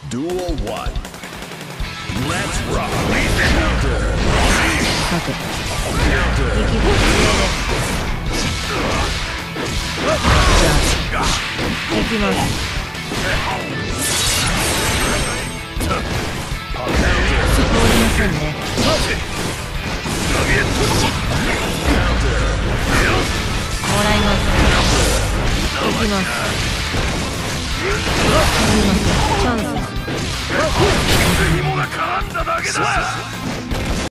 Duel 1. Let's rock. さて、 Counter. 息がじゃあ行きます。通りませんね。もらいます。行きます。行きます。チャンス。 紐が絡んだだけだ。